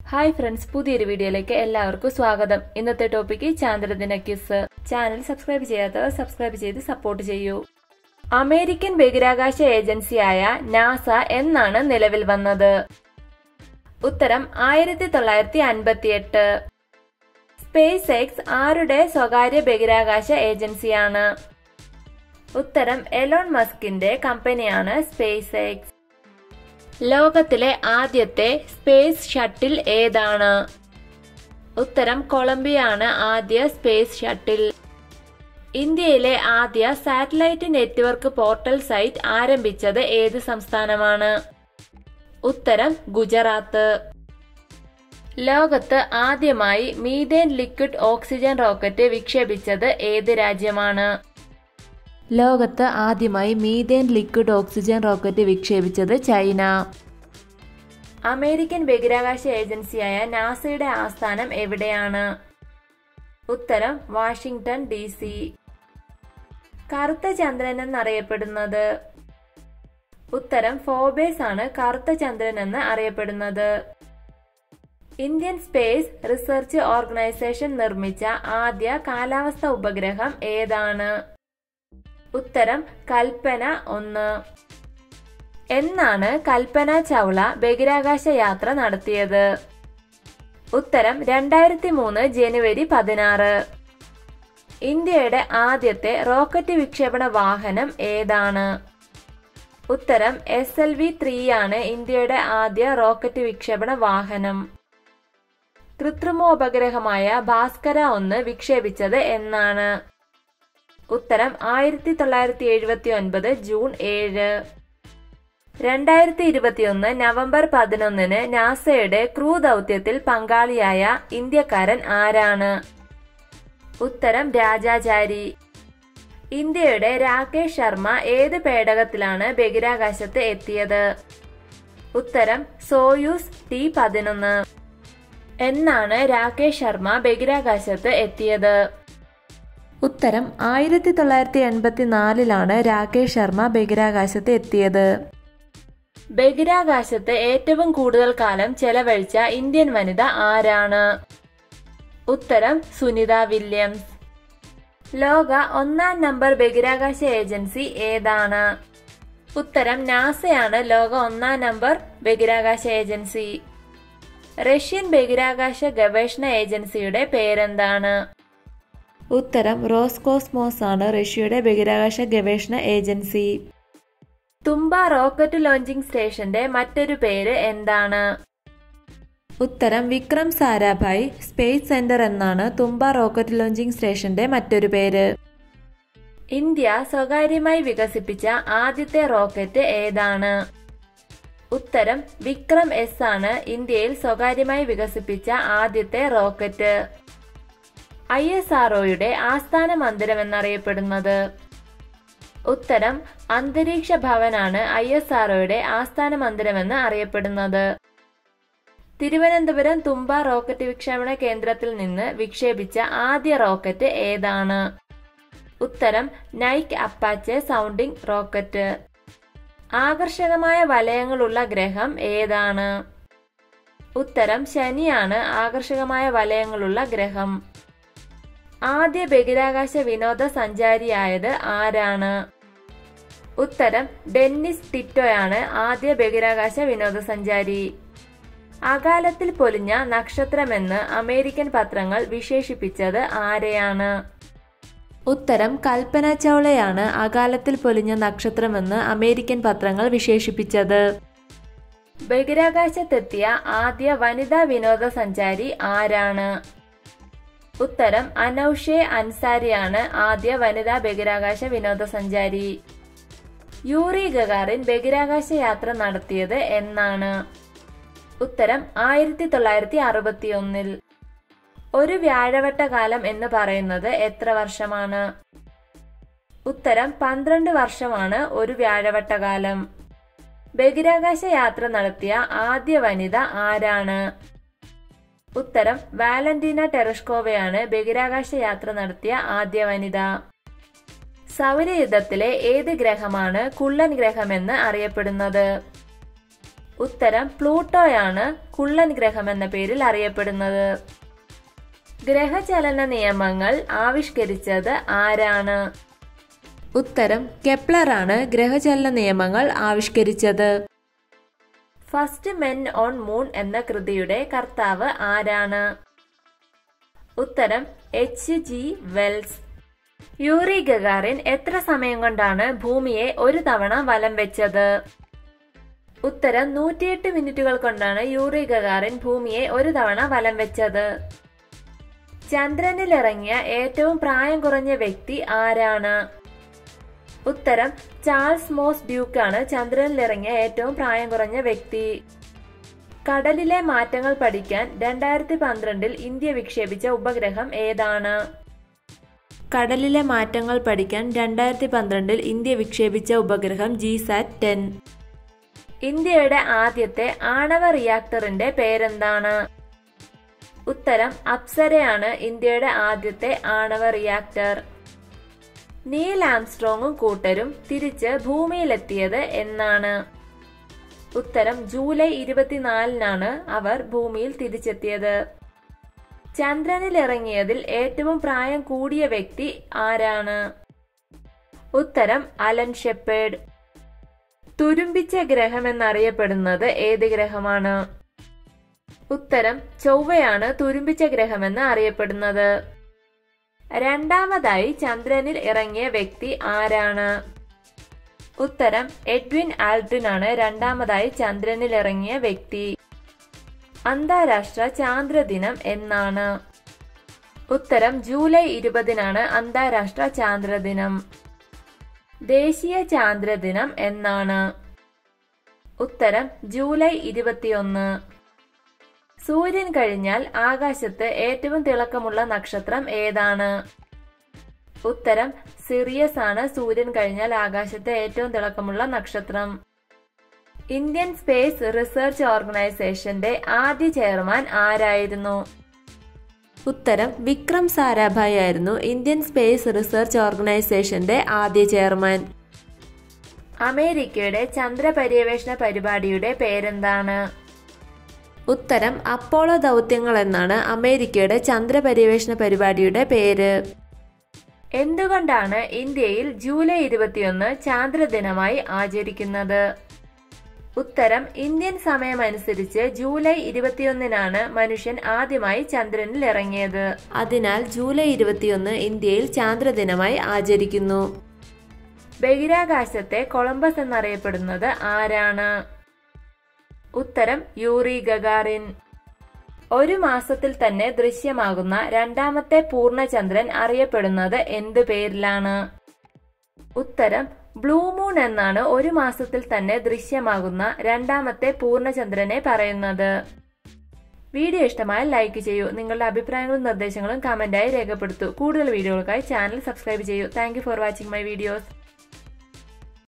Hi friends, പുതിയൊരു വീഡിയോയിലേക്ക് എല്ലാവർക്കും സ്വാഗതം. ഇന്നത്തെ ടോപ്പിക്ക് ചാന്ദ്രദിന ക്വിസ്. ചാനൽ സബ്സ്ക്രൈബ് ചെയ്യാത്തവർ സബ്സ്ക്രൈബ് ചെയ്ത് സപ്പോർട്ട് ചെയ്യൂ. അമേരിക്കൻ ബഹിരാകാശ ഏജൻസിയായ നാസ എന്നാണ് നിലവിൽ വന്നത്? ഉത്തരം 1958. സ്പേസ് എക്സ് ആരുടെ സ്വകാര്യ ബഹിരാകാശ ഏജൻസിയാണ്? ഉത്തരം എലോൺ മസ്കിന്റെ കമ്പനിയാണ് സ്പേസ് എക്സ്. ലോകത്തിലെ ആദ്യത്തെ സ്പേസ് ഷട്ടിൽ ഏതാണ്? ഉത്തരം കൊളംബിയ ആണ് ആദ്യ സ്പേസ് ഷട്ടിൽ. ഇന്ത്യയിലെ ആദ്യ സാറ്റലൈറ്റ് നെറ്റ്വർക്ക് പോർട്ടൽ സൈറ്റ് ആരംഭിച്ചത് ഏത് സംസ്ഥാനമാണ്? ഉത്തരം ഗുജറാത്ത്. ലോകത്ത് ആദ്യമായി മീഥേൻ ലിക്വിഡ് ഓക്സിജൻ റോക്കറ്റ് വിക്ഷേപിച്ചത് ഏത് രാജ്യമാണ്? ലോകത്ത് ആദ്യമായി മീഥേൻ ലിക്വിഡ് ഓക്സിജൻ റോക്കറ്റ് വിക്ഷേപിച്ചത് ചൈന. അമേരിക്കൻ ബഹിരാകാശ ഏജൻസിയായ നാസയുടെ ആസ്ഥാനം എവിടെയാണ്? ഉത്തരം വാഷിംഗ്ടൺ DC. കറുത്ത ചന്ദ്രൻ എന്നറിയപ്പെടുന്നത്? ഉത്തരം ഫോബേസ് ആണ് കറുത്ത ചന്ദ്രൻ എന്ന് അറിയപ്പെടുന്നത്. ഇന്ത്യൻ സ്പേസ് റിസർച്ച് ഓർഗനൈസേഷൻ നിർമ്മിച്ച ആദ്യ കാലാവസ്ഥ ഉപഗ്രഹം ഏതാണ്? ഉത്തരം കൽപ്പന 1. എന്നാണ് കൽപ്പന ചൗള ബഹിരാകാശ യാത്ര നടത്തിയത്? ഉത്തരം 2003 ജനുവരി 16. ഇന്ത്യയുടെ ആദ്യത്തെ റോക്കറ്റ് വിക്ഷേപണ വാഹനം ഏതാണ്? ഉത്തരം SLV-3 ആണ് ഇന്ത്യയുടെ ആദ്യ റോക്കറ്റ് വിക്ഷേപണ വാഹനം. കൃത്രിമോപഗ്രഹമായ ഭാസ്കര 1 വിക്ഷേപിച്ചത് എന്നാണ്? ഉത്തരം 1979 ജൂൺ 7. 2021 നവംബർ 11 നാസയുടെ ക്രൂ ദൗത്യത്തിൽ പങ്കാളിയായ ഇന്ത്യക്കാരൻ ആരാണ്? ഉത്തരം രാജാചാരി. ഇന്ത്യയുടെ രാകേഷ് ശർമ്മ ഏത് പേടകത്തിലാണ് ബഹിരാകാശത്ത് എത്തിയത്? ഉത്തരം സോയൂസ് T-11. എന്നാണ് രാകേഷ് ശർമ്മ ബഹിരാകാശത്ത് എത്തിയത്? ഉത്തരം 1984 രാകേഷ് ശർമ്മ ബഹിരാകാശത്ത് എത്തിയത്. ബഹിരാകാശത്ത് ഏറ്റവും കൂടുതൽ കാലം ചെലവഴിച്ച ഇന്ത്യൻ വനിത ആരാണ്? ഉത്തരം സുനിത വില്യംസ്. ലോക 1-ാം നമ്പർ ബഹിരാകാശ ഏജൻസി ഏതാണ്? ഉത്തരം നാസയാണ് ലോക 1-ാം നമ്പർ ബഹിരാകാശ ഏജൻസി. റഷ്യൻ ബഹിരാകാശ ഗവേഷണ ഏജൻസിയുടെ പേരെന്താണ്? ഉത്തരം റോസ്കോസ്മോസ് ആണ് റഷ്യയുടെ ബഹിരാകാശ ഗവേഷണ ഏജൻസി. തുമ്പ റോക്കറ്റ് ലോഞ്ചിംഗ് സ്റ്റേഷന്റെ മറ്റൊരു പേര് എന്താണ്? ഉത്തരം വിക്രം സാരാഭായ് സ്പേസ് സെന്റർ എന്നാണ് തുമ്പ റോക്കറ്റ് ലോഞ്ചിംഗ് സ്റ്റേഷന്റെ മറ്റൊരു പേര്. ഇന്ത്യ സ്വകാര്യമായി വികസിപ്പിച്ച ആദ്യത്തെ റോക്കറ്റ് ഏതാണ്? ഉത്തരം വിക്രം S ആണ് ഇന്ത്യയിൽ സ്വകാര്യമായി വികസിപ്പിച്ച ആദ്യത്തെ റോക്കറ്റ്. ISROയുടെ ആസ്ഥാന മന്ദിരം എന്നറിയപ്പെടുന്നത്? ഉത്തരം അന്തരീക്ഷ ഭവനാണ് ISROയുടെ ആസ്ഥാന മന്ദിരമെന്ന് അറിയപ്പെടുന്നത്. തിരുവനന്തപുരം തുമ്പ റോക്കറ്റ് വിക്ഷേപണ കേന്ദ്രത്തിൽ നിന്ന് വിക്ഷേപിച്ച ആദ്യ റോക്കറ്റ് ഏതാണ്? ഉത്തരം നൈക് അപ്പാച്ചെ സൗണ്ടിംഗ് റോക്കറ്റ്. ആകർഷകമായ വലയങ്ങളുള്ള ഗ്രഹം ഏതാണ്? ഉത്തരം ശനിയാണ് ആകർഷകമായ വലയങ്ങളുള്ള ഗ്രഹം. ആദ്യ ബഹിരാകാശ വിനോദസഞ്ചാരിയായത് ആരാണ്? ഉത്തരം ഡെന്നിസ് ടിറ്റോയാണ് ആദ്യ ബഹിരാകാശ വിനോദസഞ്ചാരി. അകാലത്തിൽ പൊലിഞ്ഞ നക്ഷത്രമെന്ന് അമേരിക്കൻ പത്രങ്ങൾ വിശേഷിപ്പിച്ചത് ആരെയാണ്? ഉത്തരം കൽപ്പന ചൗളയാണ് അകാലത്തിൽ പൊലിഞ്ഞ നക്ഷത്രമെന്ന് അമേരിക്കൻ പത്രങ്ങൾ വിശേഷിപ്പിച്ചത്. ബഹിരാകാശത്തെത്തിയ ആദ്യ വനിതാ വിനോദസഞ്ചാരി ആരാണ്? ഉത്തരം അനൌഷെ അൻസാരിയാണ് ആദ്യ വനിതാ ബഹിരാകാശ വിനോദസഞ്ചാരി. യൂറി ഗഗാറിൻ ബഹിരാകാശ യാത്ര നടത്തിയത് എന്നാണ്? ഉത്തരം 1961. ഒരു വ്യാഴവട്ടകാലം എന്ന് പറയുന്നത് എത്ര വർഷമാണ്? ഉത്തരം 12 വർഷമാണ് ഒരു വ്യാഴവട്ടകാലം. ബഹിരാകാശ യാത്ര നടത്തിയ ആദ്യ വനിത ആരാണ്? ഉത്തരം വാലന്റീന ടെറഷ്കോവയാണ് ബഹിരാകാശ യാത്ര നടത്തിയ ആദ്യ വനിത. സൗരയൂഥത്തിലെ ഏത് ഗ്രഹമാണ് കുള്ളൻ ഗ്രഹമെന്ന് അറിയപ്പെടുന്നത്? ഉത്തരം പ്ലൂട്ടോയാണ് കുള്ളൻ ഗ്രഹം എന്ന പേരിൽ അറിയപ്പെടുന്നത്. ഗ്രഹചലന നിയമങ്ങൾ ആവിഷ്കരിച്ചത് ആരാണ്? ഉത്തരം കെപ്ലറാണ് ഗ്രഹചലന നിയമങ്ങൾ ആവിഷ്കരിച്ചത്. ഫസ്റ്റ് മെൻ ഓൺ മൂൺ എന്ന കൃതിയുടെ കർത്താവ് ആരാണ്? ഉത്തരം H.G. വെൽസ്. യൂറി ഗഗാറിൻ എത്ര സമയം കൊണ്ടാണ് ഭൂമിയെ ഒരു തവണ വലം വെച്ചത്? ഉത്തരം 108 മിനിറ്റുകൾ കൊണ്ടാണ് യൂറി ഗഗാറിൻ ഭൂമിയെ ഒരു തവണ വലം വെച്ചത്. ചന്ദ്രനിലിറങ്ങിയ ഏറ്റവും പ്രായം കുറഞ്ഞ വ്യക്തി ആരാണ്? ഉത്തരം ചാൾസ് മോസ് ഡ്യൂക്കാണ് ചന്ദ്രനിലിറങ്ങിയ ഏറ്റവും പ്രായം കുറഞ്ഞ വ്യക്തി. കടലിലെ മാറ്റങ്ങൾ പഠിക്കാൻ 2012 ഇന്ത്യ വിക്ഷേപിച്ച ഉപഗ്രഹം ഏതാണ്? കടലിലെ മാറ്റങ്ങൾ പഠിക്കാൻ 2012 ഇന്ത്യ വിക്ഷേപിച്ച ഉപഗ്രഹം GSAT-10. ഇന്ത്യയുടെ ആദ്യത്തെ ആണവ റിയാക്ടറിന്റെ പേരെന്താണ്? ഉത്തരം അപ്സരയാണ് ഇന്ത്യയുടെ ആദ്യത്തെ ആണവ റിയാക്ടർ. നീൽ ആംസ്ട്രോങ്ങും കൂട്ടരും തിരിച്ച് ഭൂമിയിലെത്തിയത് എന്നാണ്? ഉത്തരം ജൂലൈ 24-നാണ് അവർ ഭൂമിയിൽ തിരിച്ചെത്തിയത്. ചന്ദ്രനിലിറങ്ങിയതിൽ ഏറ്റവും പ്രായം കൂടിയ വ്യക്തി ആരാണ്? ഉത്തരം അലൻ ഷെപ്പേർഡ്. തുരുമ്പിച്ച ഗ്രഹം എന്നറിയപ്പെടുന്നത് ഏത് ഗ്രഹമാണ്? ഉത്തരം ചൊവ്വയാണ് തുരുമ്പിച്ച ഗ്രഹമെന്ന് അറിയപ്പെടുന്നത്. രണ്ടാമതായി ചന്ദ്രനിൽ ഇറങ്ങിയ വ്യക്തി ആരാണ്? ഉത്തരം എഡ്വിൻ ആൽഡ്രിൻ ആണ് രണ്ടാമതായി ചന്ദ്രനിൽ ഇറങ്ങിയ വ്യക്തി. അന്താരാഷ്ട്ര ചാന്ദ്രദിനം എന്നാണ്? ഉത്തരം ജൂലൈ 20-നാണ് അന്താരാഷ്ട്ര ചാന്ദ്രദിനം. ദേശീയ ചാന്ദ്രദിനം എന്നാണ്? ഉത്തരം ജൂലൈ 21. സൂര്യൻ കഴിഞ്ഞാൽ ആകാശത്ത് ഏറ്റവും തിളക്കമുള്ള നക്ഷത്രം ഏതാണ്? ഉത്തരം സിറിയസ് ആണ് സൂര്യൻ കഴിഞ്ഞാൽ ആകാശത്തെ ഏറ്റവും തിളക്കമുള്ള നക്ഷത്രം. ഇന്ത്യൻ സ്പേസ് റിസർച്ച് ഓർഗനൈസേഷന്റെ ആദ്യ ചെയർമാൻ ആരായിരുന്നു? ഉത്തരം വിക്രം സാരാഭായ് ആയിരുന്നു ഇന്ത്യൻ സ്പേസ് റിസർച്ച് ഓർഗനൈസേഷന്റെ ആദ്യ ചെയർമാൻ. അമേരിക്കയുടെ ചന്ദ്രപര്യവേഷണ പരിപാടിയുടെ പേരെന്താണ്? ഉത്തരം അപ്പോളോ ദൗത്യങ്ങൾ എന്നാണ് അമേരിക്കയുടെ ചന്ദ്രപര്യവേഷണ പരിപാടിയുടെ പേര്. എന്തുകൊണ്ടാണ് ഇന്ത്യയിൽ ജൂലൈ 21 ചാന്ദ്രദിനമായി ആചരിക്കുന്നത്? ഉത്തരം ഇന്ത്യൻ സമയമനുസരിച്ച് ജൂലൈ 21-നാണ് മനുഷ്യൻ ആദ്യമായി ചന്ദ്രനിൽ ഇറങ്ങിയത്. അതിനാൽ ജൂലൈ 21 ഇന്ത്യയിൽ ചാന്ദ്രദിനമായി ആചരിക്കുന്നു. ബഹിരാകാശത്തെ കൊളംബസ് എന്നറിയപ്പെടുന്നത് ആരാണ്? ഉത്തരം യൂറി ഗഗാറിൻ. ഒരു മാസത്തിൽ തന്നെ ദൃശ്യമാകുന്ന രണ്ടാമത്തെ പൂർണ്ണചന്ദ്രൻ അറിയപ്പെടുന്നത് എന്ത് പേരിലാണ്? ഉത്തരം ബ്ലൂ മൂൺ എന്നാണ് ഒരു മാസത്തിൽ തന്നെ ദൃശ്യമാകുന്ന രണ്ടാമത്തെ പൂർണ്ണചന്ദ്രനെ പറയുന്നത്. വീഡിയോ ഇഷ്ടമായാൽ ലൈക്ക് ചെയ്യൂ. നിങ്ങളുടെ അഭിപ്രായങ്ങളും നിർദ്ദേശങ്ങളും കമന്റായി രേഖപ്പെടുത്തൂ. കൂടുതൽ വീഡിയോകൾക്കായി ചാനൽ സബ്സ്ക്രൈബ് ചെയ്യൂ. Thank you for watching my videos.